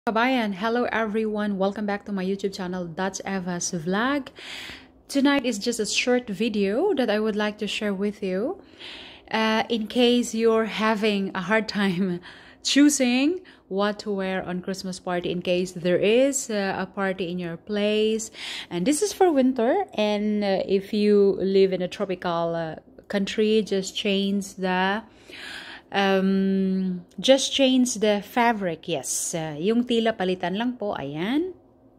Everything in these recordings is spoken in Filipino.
Kabayan, hello everyone, welcome back to my YouTube channel. That's Eva's vlog. Tonight is just a short video that I would like to share with you in case you're having a hard time choosing what to wear on Christmas party, in case there is a party in your place. And this is for winter, and if you live in a tropical country, just change the fabric. Yes, yung tila palitan lang po. Ayan.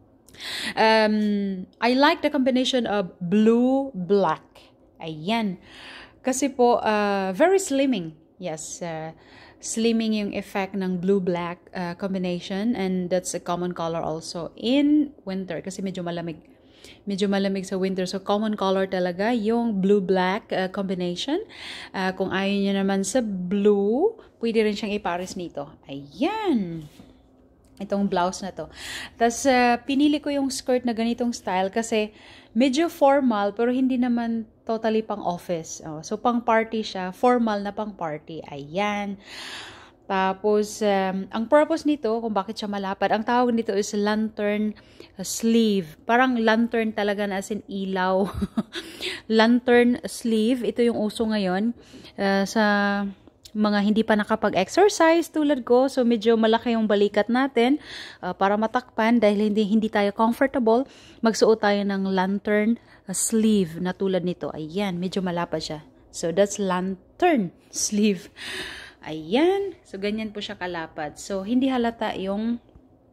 I like the combination of blue black. Ayan, kasi po very slimming. Yes, slimming yung effect ng blue black combination, and that's a common color also in winter kasi medyo malamig sa winter. So, common color talaga yung blue-black combination. Kung ayaw nyo naman sa blue, pwede rin siyang ipares nito. Ayan! Itong blouse na to. Tapos, pinili ko yung skirt na ganitong style kasi medyo formal pero hindi naman totally pang office. So, pang party siya. Formal na pang party. Ayan! Tapos, ang purpose nito, kung bakit siya malapad, ang tawag nito is lantern sleeve. Parang lantern talaga na as in ilaw. Lantern sleeve. Ito yung uso ngayon sa mga hindi pa nakapag-exercise tulad ko. So, medyo malaki yung balikat natin para matakpan dahil hindi tayo comfortable. Magsuot tayo ng lantern sleeve na tulad nito. Ayan, medyo malapad siya. So, that's lantern sleeve. Ayan. So, ganyan po siya kalapad. So, hindi halata yung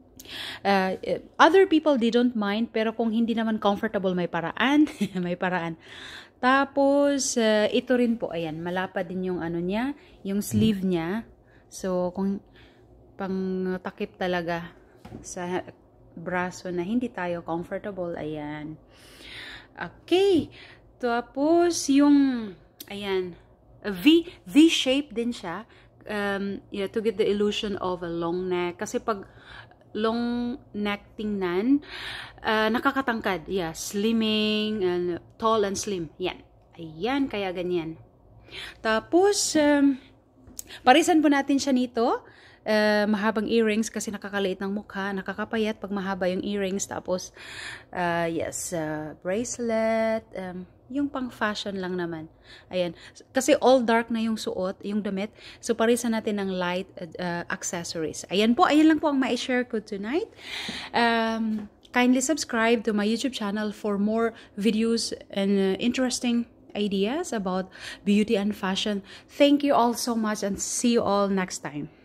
other people, they don't mind. Pero kung hindi naman comfortable, may paraan. May paraan. Tapos, ito rin po. Ayan. Malapad din yung ano niya. Yung sleeve niya. So, kung pang takip talaga sa braso na hindi tayo comfortable. Ayan. Okay. Tapos, yung, ayan, V-shape din siya, to get the illusion of a long neck. Kasi pag long neck tingnan, nakakatangkad. Yeah, slimming, and tall and slim. Yan. Ayan, kaya ganyan. Tapos, parisan po natin siya nito. Mahabang earrings kasi nakakaliit ng mukha, nakakapayat pag mahaba yung earrings. Tapos, yes, bracelet, yung pang fashion lang naman. Ayan. Kasi all dark na yung suot, yung damit. So, parisan natin ng light accessories. Ayan po. Ayan lang po ang ma-share ko tonight. Kindly subscribe to my YouTube channel for more videos and interesting ideas about beauty and fashion. Thank you all so much and see you all next time.